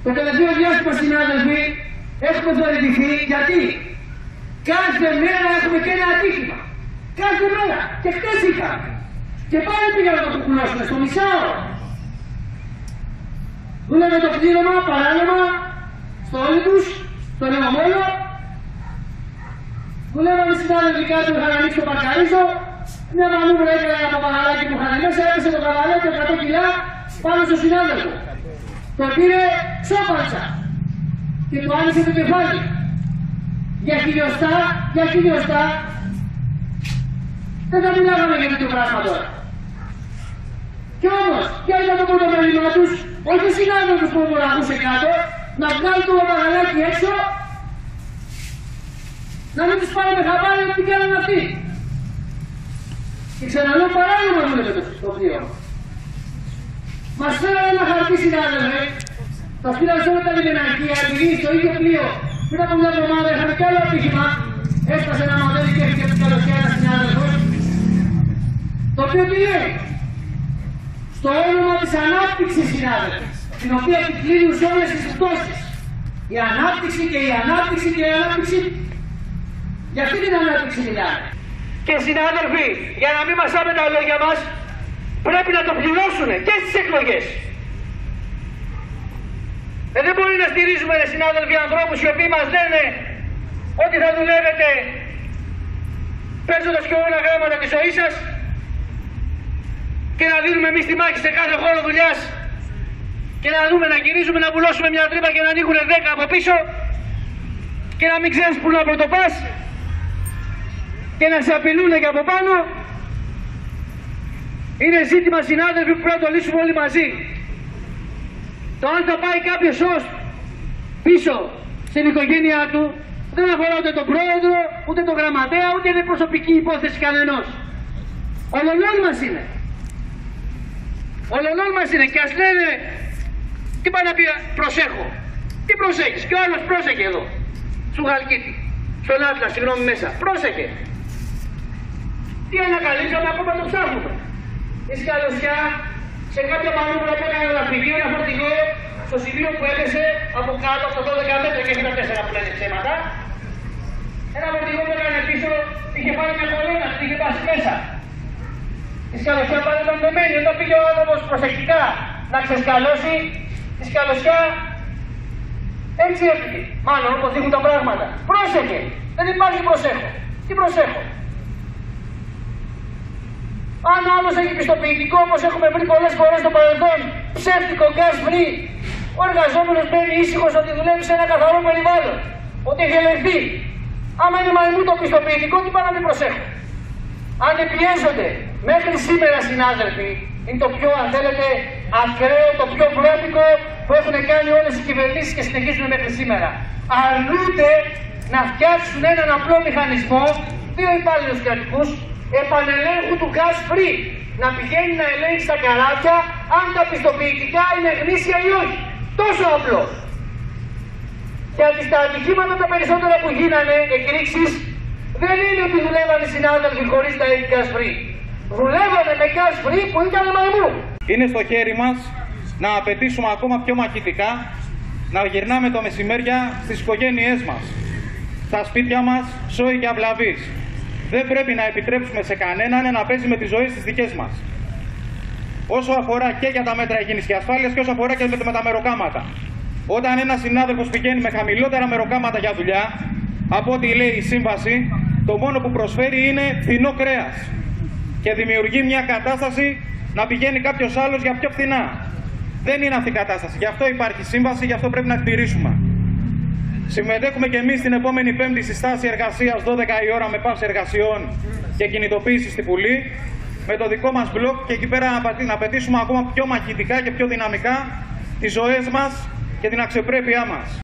Το τελευταίο διάστημα, συνάδελφοι, έχουμε δωρητηθεί γιατί κάθε μέρα έχουμε και ένα ατύχημα. Κάθε μέρα. Και χτες είχαμε. Και πάλι πήγαμε να το κουκουλώσουμε στο μισάωρο. Δούλευε το πλήρωμα παράνομα στο όλοι τους, στο Λεμομόλο. Δουλεύαμε συνάδελφοι κάτω, είχαν ανοίξει το παρκαρίζο. Μια μανούβρα έκανε από παγαλάκι που είχαν μέσα, έπεσε το καβαλάκι 100 κιλά πάνω στο συνάδελφο. Το πήρε ξόπαντσα και του άνοιξε το κεφάλι. Για χιλιοστά, δεν θα μιλάγαμε για τέτοιο πράγμα τώρα. Κι όμως, ποια ήταν το πρώτο πρόβλημά τους, όχι ο συνάδελφος που μοραγούσε κάτω, να βγάλει το παγαλάκι έξω, να μην τους πάρει με χαμπάρι τι κάνανε αυτοί. Και ξαναλέω παράδειγμα δούλευε το πλοίο. Μας φέρανε ένα χαρτί, συνάδελφε, τα στείλαν σε όλα τα λιμεναρχεία, επειδή στο ίδιο πλοίο πριν από μια εβδομάδα είχαμε κι άλλο ατύχημα, έσπασε ένα μοντέλο και έφυγε από την καλωσιά ένα συνάδελφος, το οποίο τι λέει, στο όνομα της ανάπτυξης, συνάδελφε, την οποία επικλείνουν σε όλες τις πτώσεις. Η ανάπτυξη και η ανάπτυξη και η ανάπτυξη, για αυτή την ανάπτυξη μιλάμε. Και συνάδελφοι, για να μην μασάμε τα λόγια μας, πρέπει να το πληρώσουν και στις εκλογές. Δεν μπορεί να στηρίζουμε, συνάδελφοι, ανθρώπους οι οποίοι μας λένε ότι θα δουλεύετε παίζοντας και όλα γράμματα της ζωής σας και να δίνουμε εμείς τη μάχη σε κάθε χώρο δουλειάς και να δούμε να γυρίζουμε, να βουλώσουμε μια τρύπα και να ανοίγουν 10 από πίσω και να μην ξέρεις που να πρωτοπάς και να σε απειλούν και από πάνω. Είναι ζήτημα, συνάδελφοι, που πρέπει να το λύσουμε όλοι μαζί. Το αν θα πάει κάποιος ως πίσω στην οικογένειά του δεν αφορά ούτε τον πρόεδρο, ούτε τον γραμματέα, ούτε είναι προσωπική υπόθεση κανενός. Ολονών μας είναι. Ολονών μας είναι. Και ας λένε, τι πάει να πει, προσέχω. Τι προσέχεις, και ο άλλος πρόσεχε εδώ, σου Χαλκίτη, στον Άτλα, συγγνώμη μέσα. Πρόσεχε. Τι ανακαλύψαμε, ακόμα το ψάχνουμε. Η σκαλωσιά, σε κάποια μανούβρα που έκανε ένα φυγείο, ένα φορτηγό, στο σημείο που έπεσε από κάτω από το 12 μέτρα και έχει τα 4 που λένε ψέματα. Ένα φορτηγό που έκανε πίσω, είχε πάρει μια κολόνα, την είχε πάσει μέσα. Η σκαλωσιά πάλι ήταν δεμένη, όταν πήγε ο άνθρωπος προσεκτικά να ξεσκαλώσει, η σκαλωσιά έτσι έφυγε. Μάλλον όπως δείχνουν τα πράγματα. Πρόσεχε! Δεν υπάρχει προσέχω. Τι προσέχω. Αν ο άλλος έχει πιστοποιητικό, όπως έχουμε βρει πολλές φορές στο παρελθόν, ψεύτικο gas free, ο εργαζόμενος μένει ήσυχος ότι δουλεύει σε ένα καθαρό περιβάλλον, ότι έχει ελεγχθεί. Άμα είναι μαϊμού το πιστοποιητικό, τι πάνε να μην προσέχω. Αν πιέζονται μέχρι σήμερα, συνάδελφοι, είναι το πιο, αν θέλετε, ακραίο, το πιο βρώμικο που έχουν κάνει όλες οι κυβερνήσεις και συνεχίζουν μέχρι σήμερα. Αρνούνται να φτιάξουν έναν απλό μηχανισμό, δύο υπάλληλους κρατικούς, επανελέγχου του gas free, να πηγαίνει να ελέγξει τα καράβια αν τα πιστοποιητικά είναι γνήσια ή όχι. Τόσο απλό. Γιατί στα ατυχήματα τα περισσότερα που γίνανε, εκρήξεις, δεν είναι ότι δουλεύανε οι συνάδελφοι χωρίς να έχει gas free. Δουλεύανε με gas free που ήταν μαϊμού. Είναι στο χέρι μας να απαιτήσουμε ακόμα πιο μαχητικά να γυρνάμε το μεσημέρια στις οικογένειές μας, στα σπίτια μας, σόι και αυλαβείς. Δεν πρέπει να επιτρέψουμε σε κανέναν να παίζει με τη ζωή στις δικές μας. Όσο αφορά και για τα μέτρα υγιεινής και ασφάλειας και όσο αφορά και με τα μεροκάματα. Όταν ένας συνάδελφος πηγαίνει με χαμηλότερα μεροκάματα για δουλειά, από ό,τι λέει η σύμβαση, το μόνο που προσφέρει είναι φθηνό κρέας. Και δημιουργεί μια κατάσταση να πηγαίνει κάποιος άλλος για πιο φθηνά. Δεν είναι αυτή η κατάσταση. Γι' αυτό υπάρχει σύμβαση, γι' αυτό πρέπει να τηρήσουμε. Συμμετέχουμε και εμείς την επόμενη Πέμπτη στη στάση εργασίας 12 η ώρα με πάυση εργασιών και κινητοποίηση στη Βουλή με το δικό μας μπλοκ και εκεί πέρα να απαιτήσουμε ακόμα πιο μαχητικά και πιο δυναμικά τις ζωές μας και την αξιοπρέπειά μας.